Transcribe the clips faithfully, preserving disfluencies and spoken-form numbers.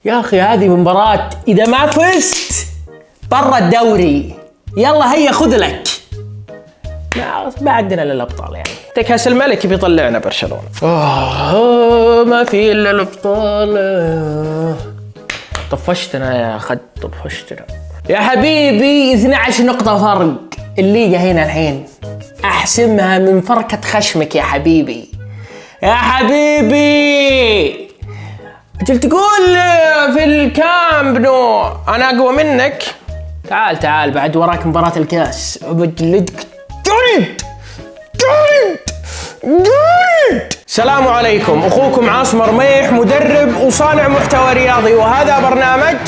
يا اخي هذه مباراة اذا ما فزت برا الدوري. يلا هيا خذ لك. ما ما عندنا الا الابطال يعني. كاس الملك بيطلعنا برشلونة. اوه ما في الا الابطال. طفشتنا يا خد طفشتنا يا حبيبي. اثني عشر نقطة فرق الليجا هنا الحين. احسمها من فركة خشمك يا حبيبي يا حبيبي. اجل تقول في الكامب نو انا اقوى منك. تعال تعال بعد وراك مباراة الكاس بجلدك جلد جلد جلد. السلام عليكم، اخوكم عاصم رميح مدرب وصانع محتوى رياضي، وهذا برنامج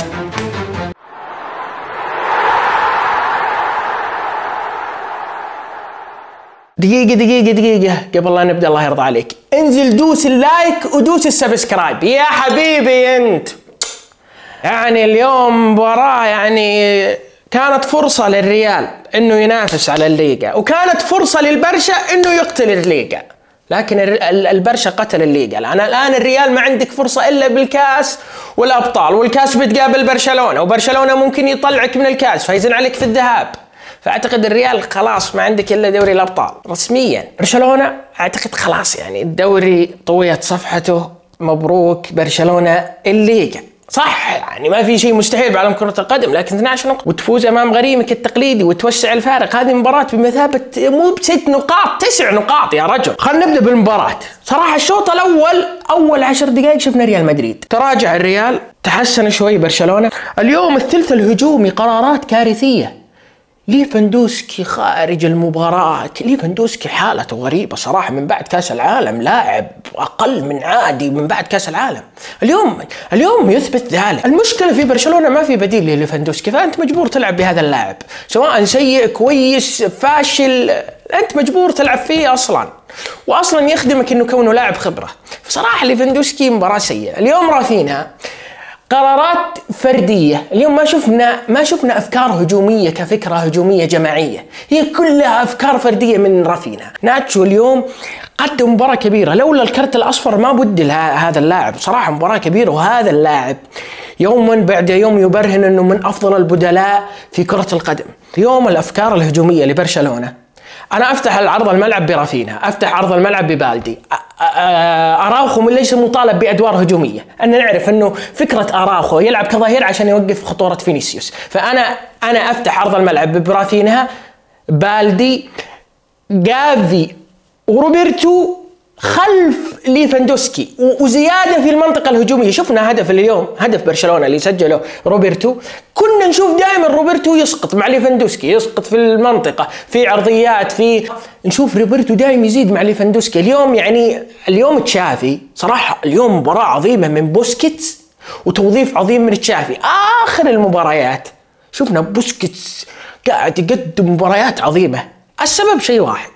دقيقة دقيقة دقيقة قبل لا نبدأ الله يرضى عليك انزل دوس اللايك ودوس السبسكرايب يا حبيبي انت. يعني اليوم مباراة يعني كانت فرصة للريال انه ينافس على الليغا، وكانت فرصة للبرشا انه يقتل الليغا، لكن البرشا قتل الليغا. الان الان الريال ما عندك فرصة الا بالكاس والابطال، والكاس بتقابل برشلونة، وبرشلونة ممكن يطلعك من الكاس فيزن عليك في الذهاب. فاعتقد الريال خلاص ما عندك الا دوري الابطال رسميا. برشلونة اعتقد خلاص يعني الدوري طويت صفحته، مبروك برشلونة الليغا. صح يعني ما في شيء مستحيل بعالم كرة القدم، لكن اثني عشر نقطة وتفوز امام غريمك التقليدي وتوسع الفارق. هذه مباراة بمثابة مو بست نقاط، تسع نقاط يا رجل. خلينا نبدا بالمباراة. صراحة الشوط الاول اول عشر دقائق شفنا ريال مدريد تراجع الريال، تحسن شوي برشلونة. اليوم الثلث الهجومي قرارات كارثية. ليفاندوسكي خارج المباراة. ليفاندوسكي حالته غريبة صراحة من بعد كاس العالم، لاعب أقل من عادي من بعد كاس العالم. اليوم اليوم يثبت ذلك. المشكلة في برشلونة ما في بديل لليفاندوسكي، فأنت مجبور تلعب بهذا اللاعب سواء سيء كويس فاشل، أنت مجبور تلعب فيه أصلا، وأصلا يخدمك إنه كونه لاعب خبرة. فصراحة ليفاندوسكي مباراة سيئة. اليوم رافينها قرارات فردية. اليوم ما شفنا ما شفنا أفكار هجومية كفكرة هجومية جماعية، هي كلها أفكار فردية من رافينها. ناتشو اليوم قدم مباراة كبيرة، لولا الكرت الأصفر ما بدل هذا اللاعب. صراحة مباراة كبيرة، وهذا اللاعب يوما بعد يوم يبرهن أنه من أفضل البدلاء في كرة القدم. اليوم الأفكار الهجومية لبرشلونة، أنا أفتح العرض الملعب برافينها، أفتح عرض الملعب ببالدي، أراوخو ليس مطالب بأدوار هجومية. أنا نعرف أنه فكرة أراوخو يلعب كظهير عشان يوقف خطورة فينيسيوس، فأنا أنا أفتح عرض الملعب برافينها، بالدي، جافي وروبرتو خلف ليفاندوسكي وزيادة في المنطقة الهجومية. شفنا هدف اليوم، هدف برشلونة اللي سجله روبرتو، كنا نشوف دائما روبرتو يسقط مع ليفاندوسكي، يسقط في المنطقة في عرضيات، في نشوف روبرتو دائما يزيد مع ليفاندوسكي. اليوم يعني اليوم تشافي صراحة اليوم مباراة عظيمة من بوسكيتس وتوظيف عظيم من تشافي. آخر المباريات شفنا بوسكيتس قاعد يقدم مباريات عظيمة. السبب شيء واحد،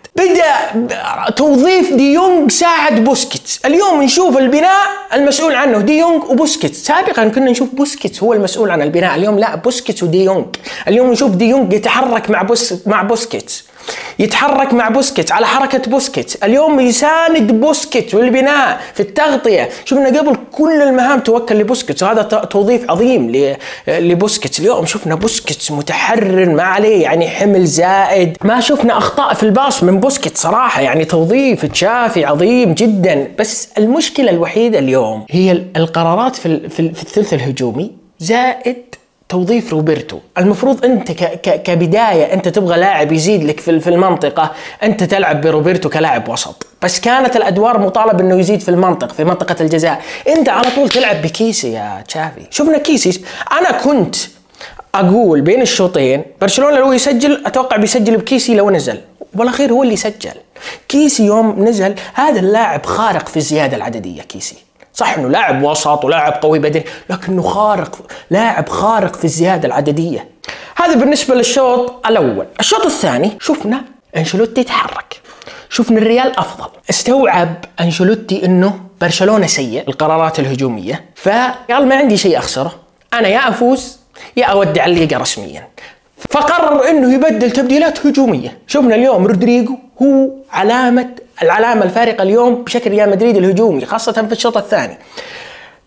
بدأ توظيف دي يونغ ساعد بوسكيتس. اليوم نشوف البناء المسؤول عنه دي يونغ وبوسكيتس. سابقا كنا نشوف بوسكيتس هو المسؤول عن البناء، اليوم لا، بوسكيتس ودي يونغ. اليوم نشوف دي يونغ يتحرك مع بوس مع بوسكيتس، يتحرك مع بوسكيتس على حركة بوسكيتس. اليوم يساند بوسكيتس والبناء في التغطية. شفنا قبل كل المهام توكل لبوسكيتس، وهذا توظيف عظيم لبوسكيتس. اليوم شفنا بوسكيتس متحرر، ما عليه يعني حمل زائد، ما شفنا أخطاء في الباص من بوسكيتس صراحة. يعني توظيف تشافي عظيم جدا. بس المشكلة الوحيدة اليوم هي القرارات في في الثلث الهجومي زائد توظيف روبرتو. المفروض انت ك ك كبدايه انت تبغى لاعب يزيد لك في في المنطقه، انت تلعب بروبرتو كلاعب وسط، بس كانت الادوار مطالب انه يزيد في المنطقه في منطقه الجزاء. انت على طول تلعب بكيسي يا تشافي. شفنا كيسي. انا كنت اقول بين الشوطين برشلونه لو يسجل اتوقع بيسجل بكيسي لو نزل، والاخير هو اللي سجل. كيسي يوم نزل هذا اللاعب خارق في الزياده العدديه. كيسي صح انه لاعب وسط ولاعب قوي بدني، لكنه خارق، لاعب خارق في الزياده العدديه. هذا بالنسبه للشوط الاول. الشوط الثاني شفنا انشيلوتي يتحرك، شفنا الريال افضل. استوعب انشيلوتي انه برشلونه سيء القرارات الهجوميه، فقال ما عندي شيء اخسره، انا يا افوز يا اودع الليغا رسميا. فقرر انه يبدل تبديلات هجوميه. شفنا اليوم رودريجو هو علامه العلامه الفارقه اليوم بشكل ريال مدريد الهجومي، خاصه في الشوط الثاني.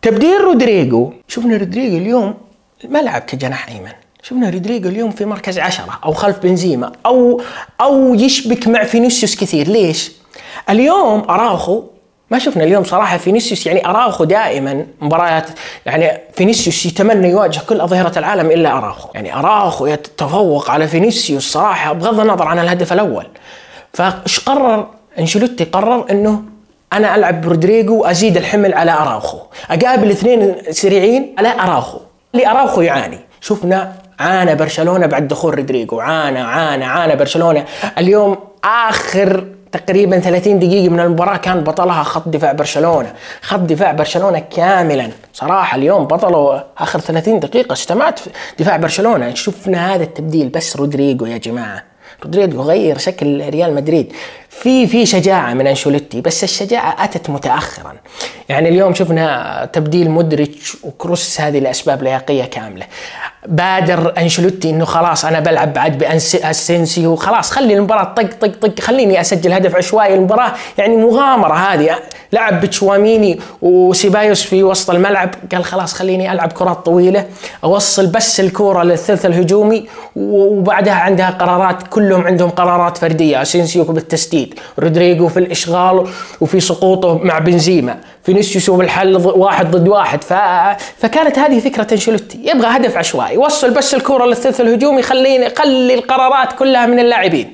تبديل رودريجو، شفنا رودريجو اليوم ما لعب كجناح ايمن، شفنا رودريجو اليوم في مركز عشرة او خلف بنزيما او او يشبك مع فينيسيوس كثير. ليش؟ اليوم اراوخو ما شفنا اليوم صراحة فينيسيوس، يعني اراوخو دائما مباريات يعني فينيسيوس يتمنى يواجه كل أظهرة العالم الا اراوخو، يعني اراوخو يتفوق على فينيسيوس صراحة بغض النظر عن الهدف الاول. فايش قرر انشيلوتي؟ قرر انه انا العب برودريجو وازيد الحمل على اراوخو، اقابل اثنين سريعين على اراوخو اللي اراوخو يعاني. شفنا عانى برشلونة بعد دخول رودريجو، عانى عانى عانى برشلونة اليوم. اخر تقريبا ثلاثين دقيقة من المباراة كان بطلها خط دفاع برشلونة، خط دفاع برشلونة كاملا صراحة اليوم بطلوا آخر ثلاثين دقيقة، استمعت دفاع برشلونة. شفنا هذا التبديل بس رودريجو يا جماعة، رودريجو غير شكل ريال مدريد. في في شجاعة من أنشيلوتي، بس الشجاعة أتت متأخرا. يعني اليوم شفنا تبديل مودريتش وكروس، هذه لأسباب لياقية كاملة. بادر أنشيلوتي إنه خلاص أنا بلعب بعد بأسينسيو، خلاص خلي المباراة طق طق طق، خليني أسجل هدف عشوائي. المباراة يعني مغامرة هذه، لعب بتشواميني وسيبايوس في وسط الملعب، قال خلاص خليني ألعب كرات طويلة، أوصل بس الكرة للثلث الهجومي، وبعدها عندها قرارات، كلهم عندهم قرارات فردية. أسينسيو بالتسديد، رودريجو في الإشغال وفي سقوطه مع بنزيما، فينيسيوس بالحل واحد ضد واحد. ف... فكانت هذه فكرة أنشيلوتي، يبغى هدف عشوائي، وصل بس الكرة للثلث الهجومي، خليني خلي القرارات كلها من اللاعبين.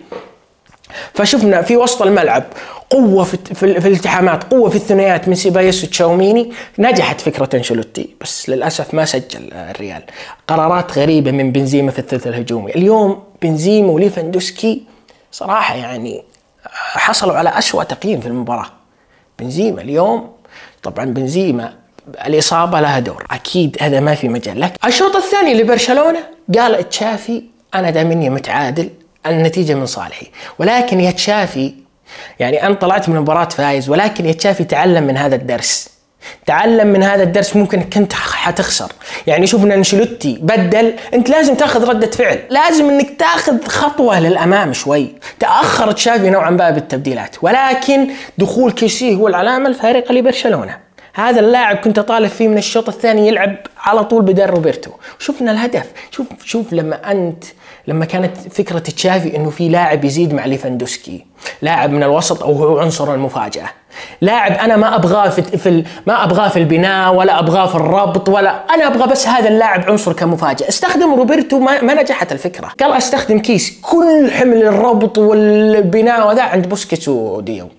فشفنا في وسط الملعب قوة في, في, في الالتحامات، قوة في الثنائيات من سيبايوس وتشاوميني. نجحت فكرة أنشيلوتي، بس للأسف ما سجل الريال. قرارات غريبة من بنزيما في الثلث الهجومي. اليوم بنزيما وليفاندوسكي صراحة يعني حصلوا على أسوأ تقييم في المباراة. بنزيما اليوم طبعا بنزيما الإصابة لها دور أكيد، هذا ما في مجال. لك الشوط الثاني لبرشلونة قال تشافي أنا دامني متعادل، النتيجة من صالحي. ولكن يا تشافي يعني أنا طلعت من المباراة فايز، ولكن يا تشافي تعلم من هذا الدرس، تعلم من هذا الدرس، ممكن كنت حتخسر. يعني شوفنا أنشيلوتي بدل، أنت لازم تاخذ ردة فعل، لازم أنك تاخذ خطوة للأمام شوي. تأخر تشافي نوعا ما بالتبديلات، ولكن دخول كيسي هو العلامة الفارقة لبرشلونة. هذا اللاعب كنت طالب فيه من الشوط الثاني يلعب على طول بدل روبرتو. شوفنا الهدف، شوف شوف لما أنت لما كانت فكرة تشافي إنه في لاعب يزيد مع ليفاندوسكي، لاعب من الوسط أو هو عنصر المفاجأة، لاعب أنا ما أبغاه في, في ما أبغاه في البناء ولا أبغاه في الربط، ولا أنا أبغى بس هذا اللاعب عنصر كمفاجأة. استخدم روبرتو، ما, ما نجحت الفكرة، قال أستخدم كيس، كل حمل الربط والبناء وذا عند بوسكيتس وديونج.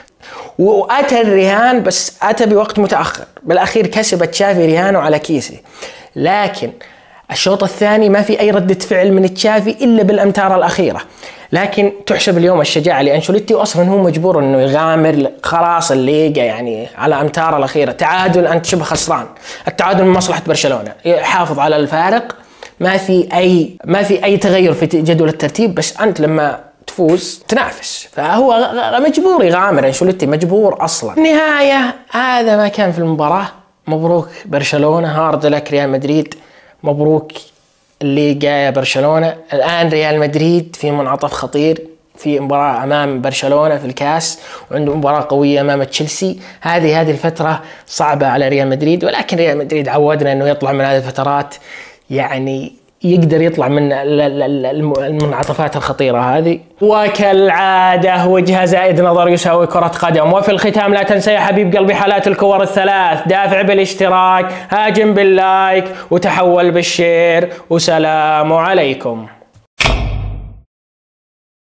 وأتى الرهان، بس أتى بوقت متأخر، بالأخير كسب تشافي رهانه على كيسي. لكن الشوط الثاني ما في أي ردة فعل من تشافي إلا بالأمتار الأخيرة. لكن تحسب اليوم الشجاعة لأنشيلوتي، وأصلا هو مجبور إنه يغامر، خلاص الليجا يعني على أمتار الأخيرة. تعادل أنت شبه خسران، التعادل من مصلحة برشلونة، يحافظ على الفارق، ما في أي ما في أي تغير في جدول الترتيب، بس أنت لما تفوز تنافس، فهو مجبور يغامر. أنشيلوتي مجبور أصلا. النهاية هذا ما كان في المباراة. مبروك برشلونة، هارد لك ريال مدريد، مبروك الليجا يا برشلونة. الآن ريال مدريد في منعطف خطير، في مباراة أمام برشلونة في الكاس، وعنده مباراة قوية أمام تشيلسي. هذه هذه الفترة صعبة على ريال مدريد، ولكن ريال مدريد عودنا أنه يطلع من هذه الفترات، يعني يقدر يطلع من المنعطفات الخطيرة هذه. وكالعادة وجهة زائد نظر يساوي كرة قدم. وفي الختام لا تنسى يا حبيب قلبي حالات الكور الثلاث، دافع بالاشتراك، هاجم باللايك، وتحول بالشير، وسلام عليكم.